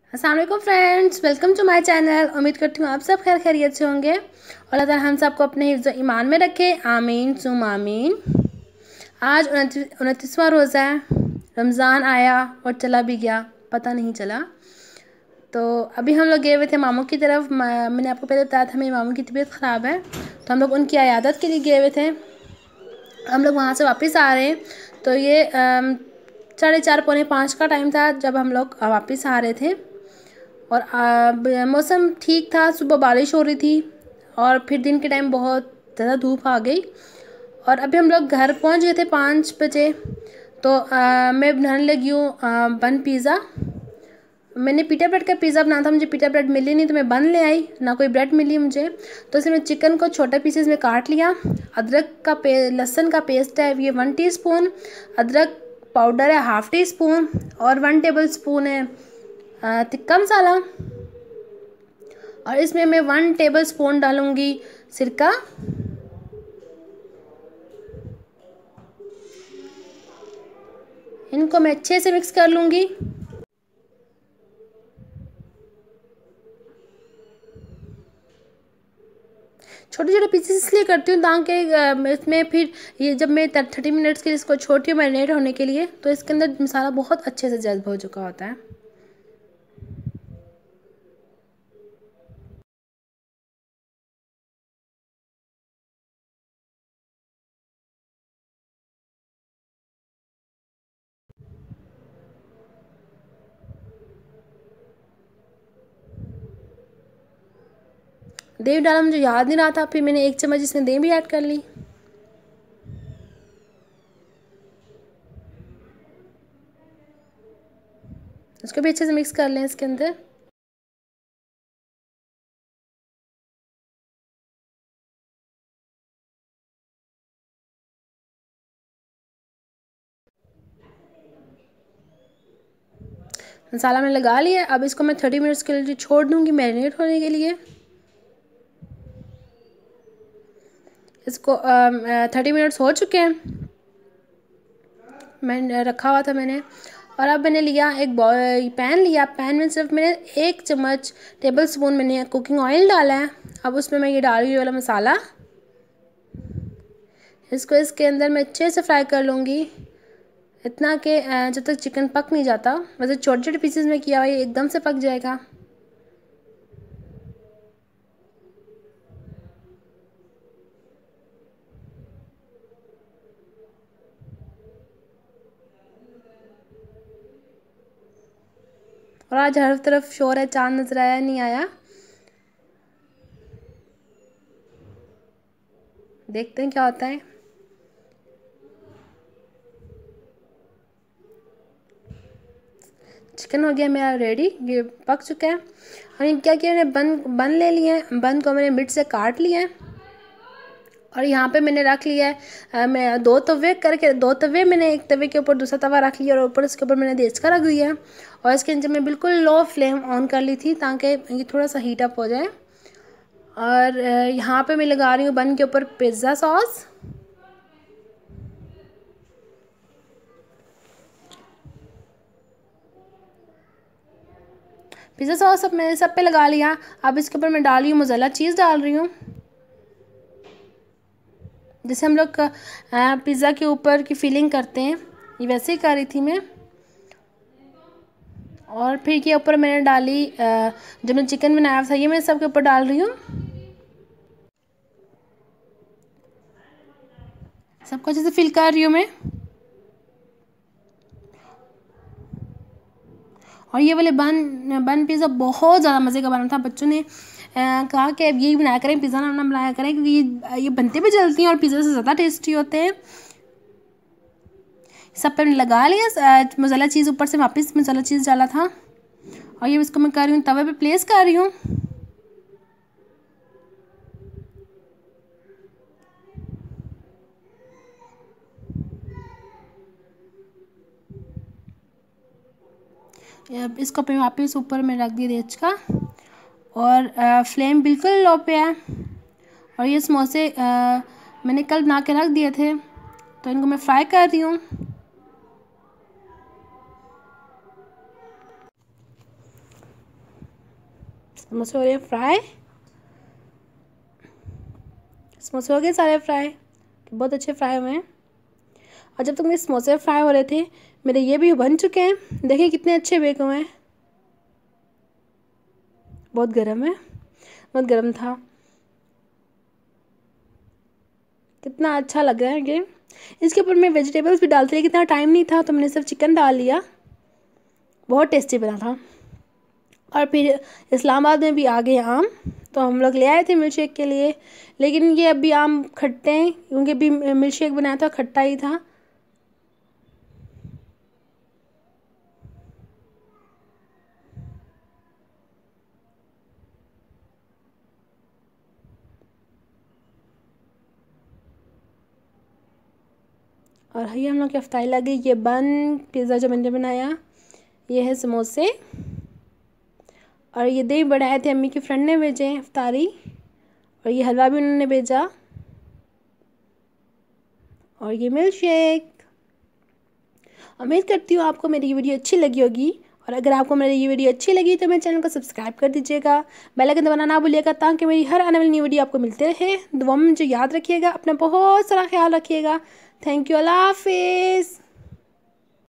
अस्सलाम वालेकुम friends, welcome to my channel. उम्मीद करती हूँ आप सब खैर खैरियत से होंगे और अल्लाह ताला हम सबको अपने हिफ्ज़ ईमान में रखे, आमीन सुम आमीन। आज 29वां रोज़ा है। रमज़ान आया और चला भी गया, पता नहीं चला। तो अभी हम लोग गए हुए थे मामू की तरफ। मैंने आपको पहले बताया था मेरी मामू की तबीयत ख़राब है, तो हम लोग उनकी इयादत के लिए गए हुए थे। हम लोग वहाँ से वापस आ रहे हैं, तो ये 4:30 पौने 5 का टाइम था जब हम लोग वापस आ रहे थे। और मौसम ठीक था, सुबह बारिश हो रही थी और फिर दिन के टाइम बहुत ज़्यादा धूप आ गई। और अभी हम लोग घर पहुंच गए थे 5 बजे। तो मैं बनाने लगी हूँ बन पिज़्ज़ा। मैंने पीटा ब्रेड का पिज़्ज़ा बनाया था, मुझे पीटा ब्रेड मिली नहीं तो मैं बन ले आई, ना कोई ब्रेड मिली मुझे। तो इसमें चिकन को छोटे पीसेस में काट लिया। अदरक का लहसुन का पेस्ट है ये 1 टीस्पून, अदरक पाउडर है 1/2 टीस्पून और 1 टेबल स्पून है तिक्का मसाला। और इसमें मैं 1 टेबल स्पून डालूंगी सिरका। इनको मैं अच्छे से मिक्स कर लूँगी। छोटे छोटे पीसेस इसलिए करती हूँ ताकि इसमें फिर ये जब मैं 30 मिनट्स के लिए इसको छोड़ती हूँ मैरिनेट होने के लिए, तो इसके अंदर मसाला बहुत अच्छे से जज्ब हो चुका होता है। दही डाला मुझे याद नहीं रहा था, फिर मैंने 1 चम्मच इसमें दही भी ऐड कर ली। इसको भी अच्छे से मिक्स कर लें इसके अंदर। मसाला मैंने लगा लिया। अब इसको मैं 30 मिनट्स के लिए छोड़ दूंगी मैरिनेट होने के लिए। इसको 30 मिनट्स हो चुके हैं, मैंने रखा हुआ था मैंने। और अब मैंने लिया एक पैन लिया। पैन में सिर्फ मैंने 1 चम्मच टेबल स्पून मैंने कुकिंग ऑयल डाला है। अब उसमें मैं ये डाल रही वाला मसाला, इसको इसके अंदर मैं अच्छे से फ्राई कर लूँगी, इतना कि जब तक चिकन पक नहीं जाता। वैसे छोटे छोटे पीसेस में किया हुआ ये एकदम से पक जाएगा। और आज हर तरफ शोर है, चांद नजर आया नहीं आया, देखते हैं क्या होता है। चिकन हो गया मेरा रेडी, ये पक चुका है। और ये क्या किया मैंने बन ले लिए हैं। बन को मैंने मिड से काट लिया है और यहाँ पे मैंने रख लिया है मैं 2 तवे करके 2 तवे मैंने एक तवे के ऊपर दूसरा तवा रख लिया और ऊपर इसके ऊपर मैंने देच का रख दिया है। और इसके नीचे मैं बिल्कुल लो फ्लेम ऑन कर ली थी ताकि ये थोड़ा सा हीट अप हो जाए। और यहाँ पे मैं लगा रही हूँ बन के ऊपर पिज़्ज़ा सॉस। पिज़्ज़ा सॉस अब मैंने सब पे लगा लिया। अब इसके ऊपर मैं डाल रही हूँ मोज़रेला चीज़ डाल रही हूँ, जैसे हम लोग पिज़्ज़ा के ऊपर की फिलिंग करते हैं, ये वैसे ही कर रही थी मैं। और फिर के ऊपर मैंने डाली जो मैंने चिकन बनाया था ये मैं सबके ऊपर डाल रही हूँ। सबको अच्छे से फिल कर रही हूँ मैं। और ये वाले बन पिज़्ज़ा बहुत ज़्यादा मज़े का बना था। बच्चों ने कहा कि अब यही बनाया करें, पिज़्ज़ा ना बनाया करें, क्योंकि ये बनते भी जल्दी हैं और पिज़्ज़ा से ज़्यादा टेस्टी होते हैं। सब पे लगा लिया मोज़रेला चीज़, ऊपर से वापस मोज़रेला चीज़ डाला था। और ये इसको मैं कर रही हूँ तवे पे प्लेस कर रही हूँ। इसको पे वापस ऊपर में रख दिया देच का और फ्लेम बिल्कुल लो पे है। और ये समोसे मैंने कल बना के रख दिए थे, तो इनको मैं फ्राई कर रही हूँ। समोसे हो रहे हैं फ्राई। समोसे हो गए सारे फ्राई, बहुत अच्छे फ्राई हुए हैं। और जब तक मेरे समोसे फ्राई हो रहे थे मेरे ये भी बन चुके हैं। देखिए कितने अच्छे बेक हुए हैं। बहुत गर्म है, बहुत गर्म था। कितना अच्छा लग रहा है ये। इसके ऊपर मैं वेजिटेबल्स भी डालती रही, कितना टाइम नहीं था तो मैंने सिर्फ चिकन डाल लिया। बहुत टेस्टी बना था। और फिर इस्लामाबाद में भी आ गए आम, तो हम लोग ले आए थे मिल्क शेक के लिए। लेकिन ये अभी आम खट्टे हैं क्योंकि अभी मिल्क शेक बनाया था, खट्टा ही था। और ये हम लोग की अफ्तारी लगी। ये पिज़्ज़ा जो मैंने बनाया, ये है समोसे, और ये दही बढ़ाए थे अम्मी की फ्रेंड ने भेजे अफ्तारी, और ये हलवा भी उन्होंने भेजा, और ये मिल्क शेक। उम्मीद करती हूँ आपको मेरी ये वीडियो अच्छी लगी होगी। और अगर आपको मेरी ये वीडियो अच्छी लगी तो मेरे चैनल को सब्सक्राइब कर दीजिएगा, बेल आइकन दबाना ना भूलिएगा, ताकि मेरी हर आने वाली न्यू वीडियो आपको मिलते रहे। दुआ में मुझे याद रखिएगा, अपना बहुत सारा ख्याल रखिएगा। थैंक यू, अल्लाह हाफिज़।